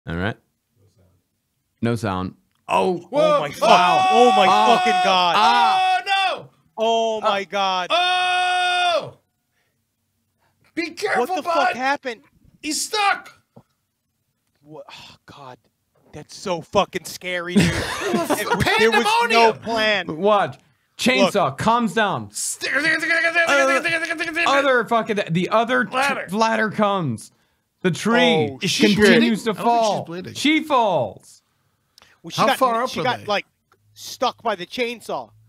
All right. No sound. Oh. Whoa. Oh my wow. Oh my fucking god. Oh no. Oh my god. Oh. Be careful, What the bud. fuck happened? He's stuck. What? Oh god. That's so fucking scary, dude. There was no Pandemonium. plan. Watch. Chainsaw comes down. Other fucking the other ladder comes. The tree Oh, continues to bleeding? I don't think fall. she's bleeding. She falls. Well, How far up she are got they? like stuck by the chainsaw.